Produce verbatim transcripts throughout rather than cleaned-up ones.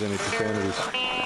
any profanities.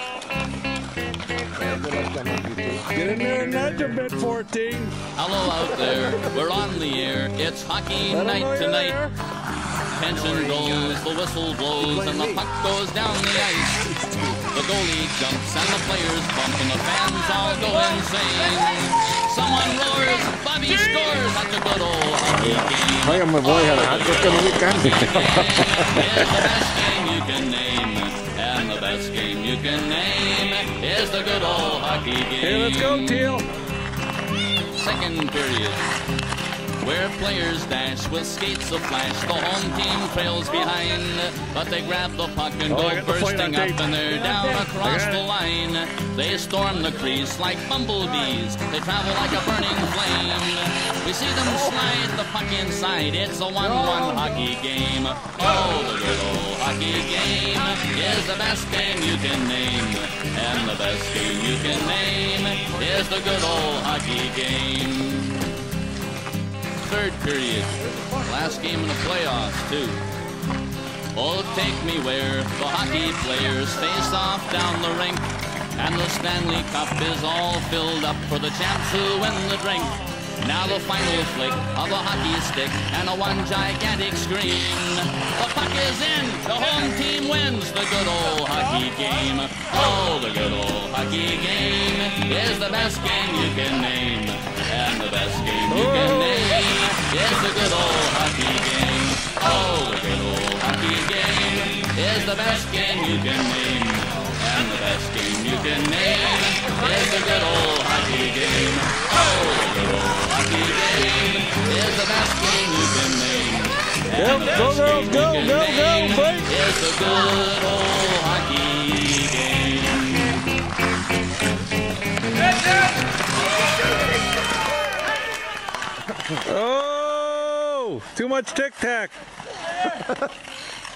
Get in there and nudge a bit, fourteen. Hello out there. We're on the air. It's hockey night tonight. Tension goes, the whistle blows, and the puck goes down the ice. The goalie jumps and the players bump and the fans all go insane. Someone roars, Bobby scores. That's a good old hockey game. Oiga, me voy a dejar que esto no me canse. It's the best game you can name. And the best game you can name is the good old hockey game. Hey, let's go, Teal. Second period, where players dash with skates of flash. The home team trails behind, but they grab the puck and oh, go bursting up, and they're down across the line. They storm the crease like bumblebees. They travel like a burning flame. We see them slide the puck inside. It's a one-one hockey game. Oh, the good old hockey game is the best game you can name. And the best game you can name is the good old hockey game. Third period, last game in the playoffs too. Oh, take me where the hockey players face off down the rink, and the Stanley Cup is all filled up for the champs who win the drink. Now the final flick of a hockey stick and a one gigantic scream. The puck is in, the home team wins the good old hockey game. Oh, the good old hockey game is the best game you can name. And the best game you can name is the good old hockey game. Oh, the good old hockey game is the best game you can name. And the best game you can name is the good old hockey game. Oh, the good old hockey game is the best game you can name. And the best game you can name is the good old hockey game. Oh, too much tic-tac.